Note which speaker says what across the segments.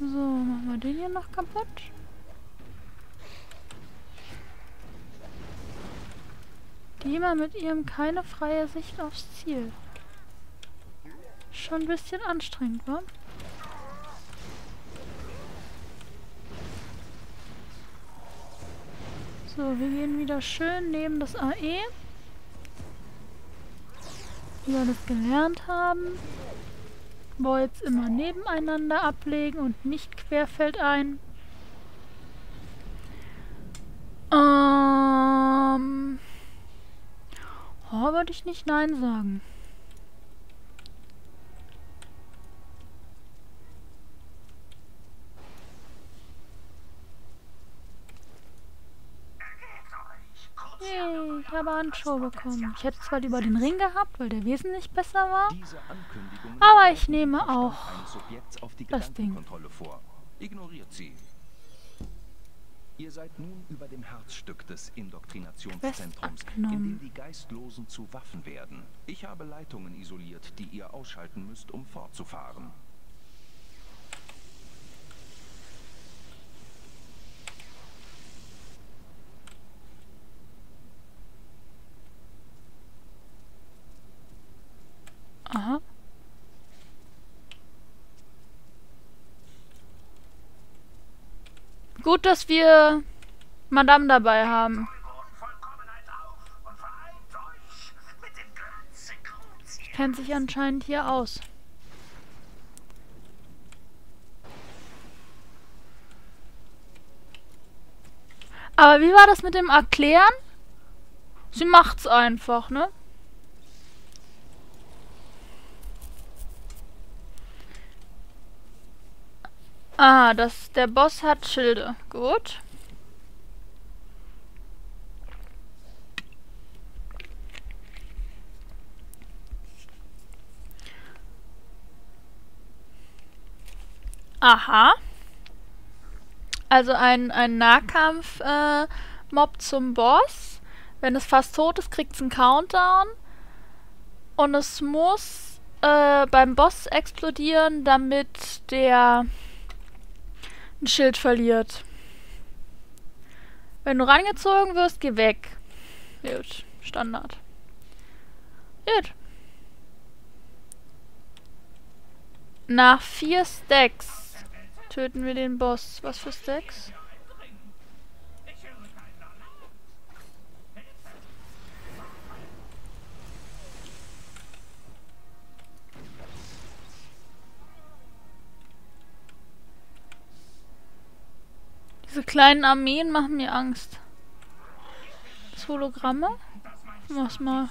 Speaker 1: So, machen wir den hier noch kaputt. Die mal mit ihrem keine freie Sicht aufs Ziel. Schon ein bisschen anstrengend, wa? So, wir gehen wieder schön neben das AE. Wie wir das gelernt haben. Bolts immer nebeneinander ablegen und nicht querfeldein. Oh, würde ich nicht nein sagen. Yay, ich habe Handschuhe bekommen. Ich hätte zwar lieber den Ring gehabt, weil der wesentlich besser war. Aber ich nehme auch das Ding.
Speaker 2: Ignoriert sie. Ihr seid nun über dem Herzstück des Indoktrinationszentrums, in dem die Geistlosen zu Waffen werden. Ich habe Leitungen isoliert, die ihr ausschalten müsst, um fortzufahren.
Speaker 1: Aha. Gut, dass wir Madame dabei haben. Kennt sich anscheinend hier aus. Aber wie war das mit dem Erklären? Sie macht's einfach, ne? Ah, der Boss hat Schilde. Gut. Aha. Also ein Nahkampf-Mob zum Boss. Wenn es fast tot ist, kriegt es einen Countdown. Und es muss beim Boss explodieren, damit der ein Schild verliert. Wenn du rangezogen wirst, geh weg. Gut, Standard. Gut. Nach 4 Stacks töten wir den Boss. Was für Stacks? Diese kleinen Armeen machen mir Angst. Das Hologramme? Mach's mal.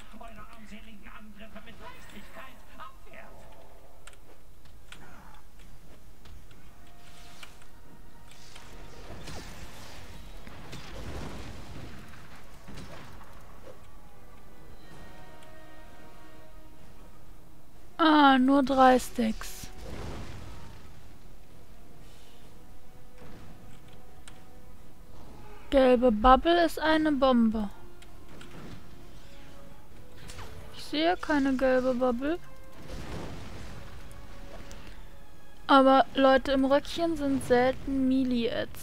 Speaker 1: Ah, nur 3 Stacks. Gelbe Bubble ist eine Bombe. Ich sehe keine gelbe Bubble. Aber Leute im Röckchen sind selten Melee-Ads.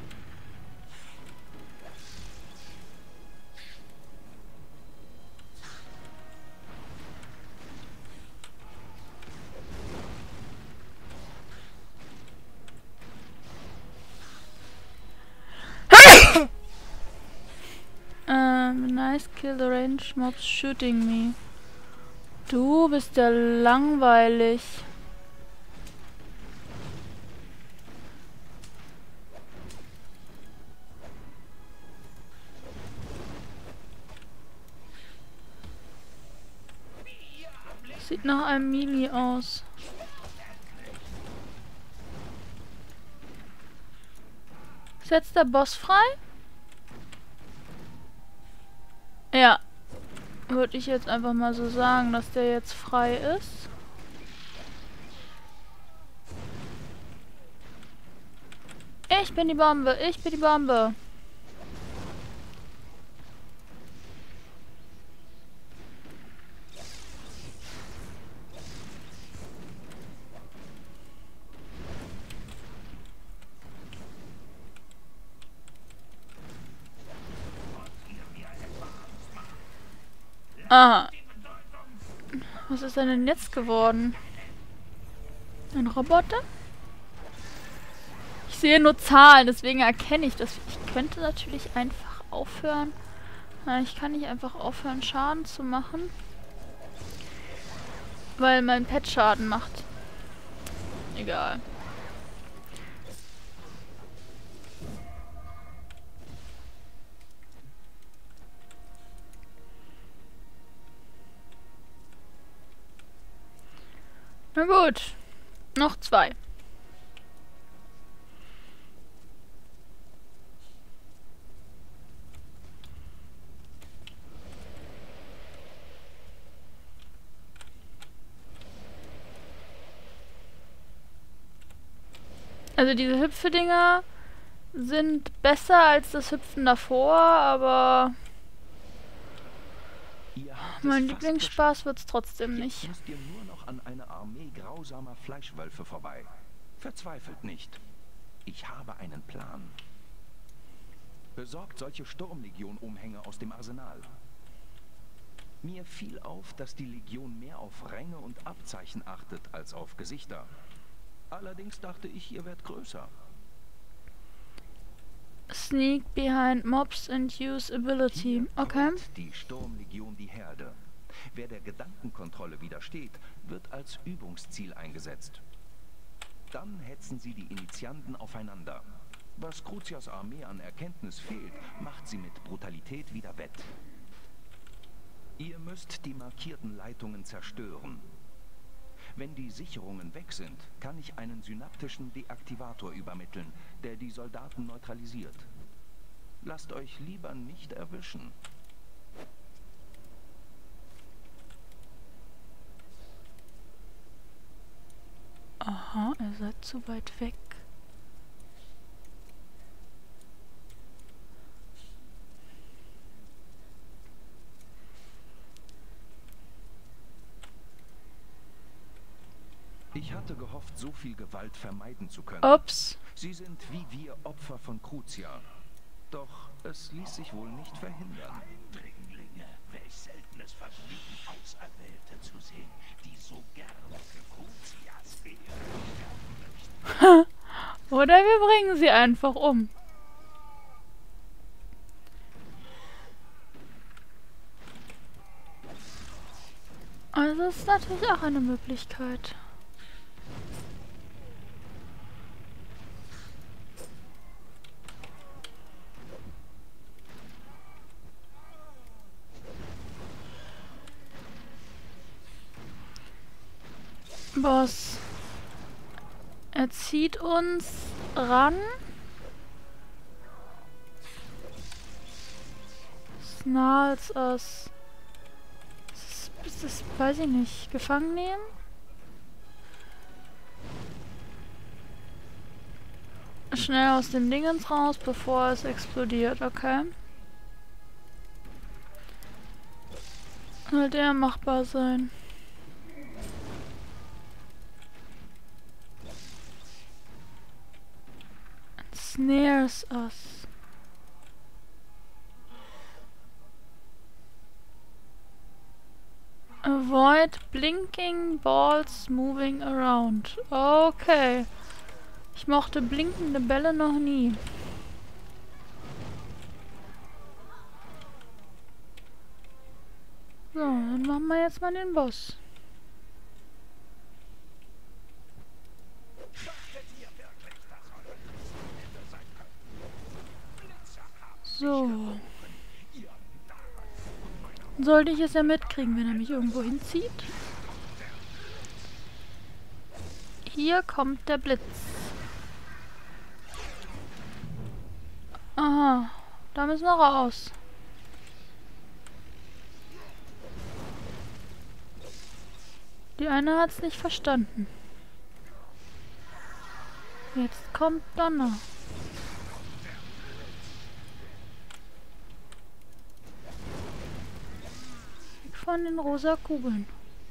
Speaker 1: Nice kill the range mobs shooting me. Du bist ja langweilig. Sieht nach einem Melee aus. Ist jetzt der Boss frei? Ja. Würde ich jetzt einfach mal so sagen, dass der jetzt frei ist. Ich bin die Bombe, ich bin die Bombe. Ah. Was ist denn jetzt geworden? Ein Roboter? Ich sehe nur Zahlen, deswegen erkenne ich das. Ich könnte natürlich einfach aufhören. Nein, ich kann nicht einfach aufhören, Schaden zu machen. Weil mein Pet Schaden macht. Egal. Na gut. Noch 2. Also diese Hüpfedinger sind besser als das Hüpfen davor, aber mein Lieblingsspaß wird's trotzdem nicht.
Speaker 2: Jetzt müsst ihr nur noch an eine Armee grausamer Fleischwölfe vorbei. Verzweifelt nicht. Ich habe einen Plan. Besorgt solche Sturmlegion-Umhänge aus dem Arsenal. Mir fiel auf, dass die Legion mehr auf Ränge und Abzeichen achtet als auf Gesichter. Allerdings dachte ich, ihr werdet größer.
Speaker 1: Sneak behind mobs and use ability. Okay.
Speaker 2: Die Sturmlegion die Herde. Wer der Gedankenkontrolle widersteht, wird als Übungsziel eingesetzt. Dann hetzen sie die Initianten aufeinander. Was Cruzias Armee an Erkenntnis fehlt, macht sie mit Brutalität wieder wett. Ihr müsst die markierten Leitungen zerstören. Wenn die Sicherungen weg sind, kann ich einen synaptischen Deaktivator übermitteln, der die Soldaten neutralisiert. Lasst euch lieber nicht erwischen.
Speaker 1: Aha, ihr seid zu weit weg.
Speaker 2: Ich hatte gehofft, so viel Gewalt vermeiden zu können.
Speaker 1: Ups.
Speaker 2: Sie sind wie wir Opfer von Cruzia. Doch es ließ sich wohl nicht verhindern.
Speaker 3: Eindringlinge, welch seltenes Vergnügen, Auserwählte zu sehen, die so gerne für Cruzias Ehre sterben möchten.
Speaker 1: Oder wir bringen sie einfach um. Also ist natürlich auch eine Möglichkeit. Boss. Er zieht uns ran. Snarls aus. Das weiß ich nicht. Gefangen nehmen? Schnell aus dem Dingens raus, bevor es explodiert, okay? Sollte ja machbar sein. Snares us. Avoid blinking balls moving around. Okay. Ich mochte blinkende Bälle noch nie. So, dann machen wir jetzt mal den Boss. So. Sollte ich es ja mitkriegen, wenn er mich irgendwo hinzieht. Hier kommt der Blitz. Aha, da müssen wir raus. Die eine hat es nicht verstanden. Jetzt kommt Donner. Von den rosa Kugeln.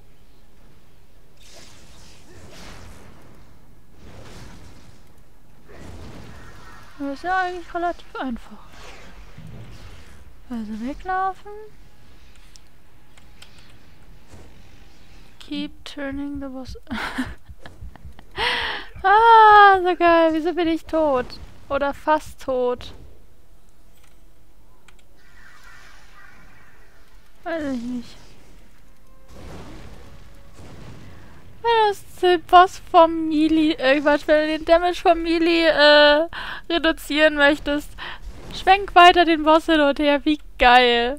Speaker 1: Das ist ja eigentlich relativ einfach. Also weglaufen. Keep turning the boss. Ah, so geil. Wieso bin ich tot? Oder fast tot? Weiß ich nicht. Wenn du den Boss vom Melee, Quatsch, wenn du den Damage vom Melee reduzieren möchtest, schwenk weiter den Boss hin und her. Wie geil.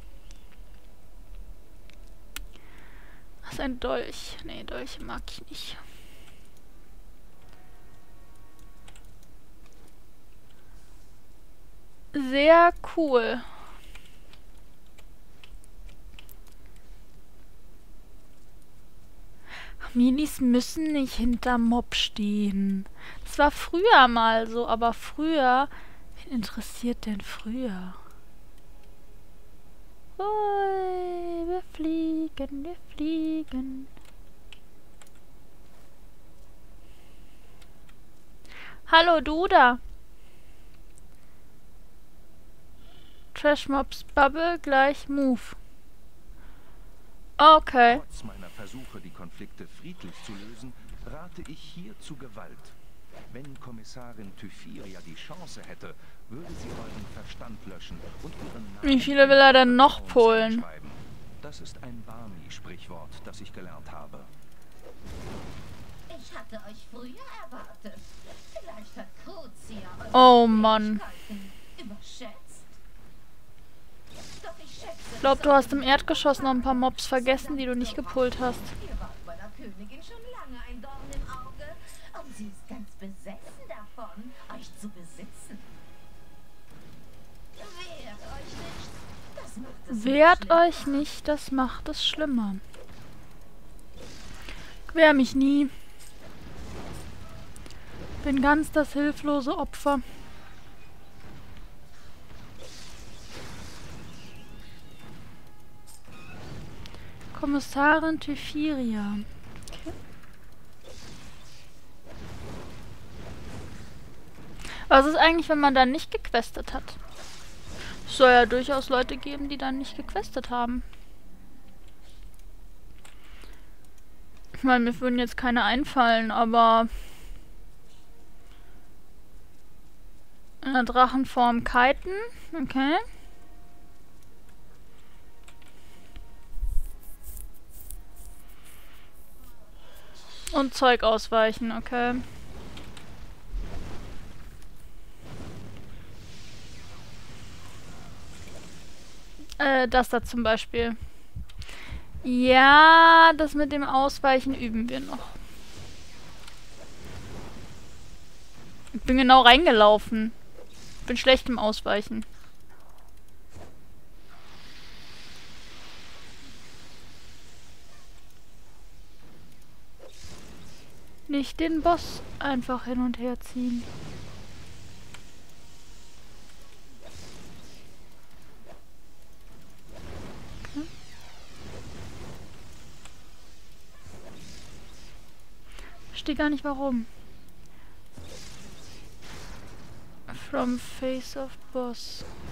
Speaker 1: Was ist ein Dolch? Nee, Dolche mag ich nicht. Sehr cool. Minis müssen nicht hinterm Mob stehen. Das war früher mal so, aber früher... Wen interessiert denn früher? Ui, wir fliegen, wir fliegen. Hallo, du da. Trash Mobs Bubble gleich Move. Okay.
Speaker 2: Trotz meiner Versuche, die Konflikte friedlich zu lösen, rate ich hier zu Gewalt. Wenn Kommissarin Typhiria die Chance hätte, würde sie euren Verstand löschen und ihren Namen...
Speaker 1: Wie viele will er denn noch polen?
Speaker 2: Das ist ein Barney-Sprichwort, das ich gelernt habe.
Speaker 4: Ich hatte euch früher erwartet. Vielleicht hat Kruzia eure
Speaker 1: Oh Mann.
Speaker 4: Fähigkeiten überschätzt. Doch ich schätze,
Speaker 1: Ich glaube, du hast im Erdgeschoss noch ein paar Mobs vergessen, die du nicht gepult hast.
Speaker 4: ihr wart meiner Königin schon lange ein Dorn im Auge. Und sie ist ganz besessen davon, euch zu besitzen. Wehrt euch nicht, das macht es schlimmer.
Speaker 1: Wehrt euch nicht, das macht es schlimmer. Wehr mich nie. Bin ganz das hilflose Opfer. Kommissarin Typhiria. Okay. Was ist eigentlich, wenn man dann nicht gequestet hat? Es soll ja durchaus Leute geben, die dann nicht gequestet haben. Ich meine, mir würden jetzt keine einfallen, aber... In der Drachenform kiten. Okay. Und Zeug ausweichen, okay. Das da zum Beispiel. Ja, das mit dem Ausweichen üben wir noch. Ich bin genau reingelaufen. Ich bin schlecht im Ausweichen. Nicht den Boss einfach hin und her ziehen. Okay. Verstehe gar nicht warum. From face of boss.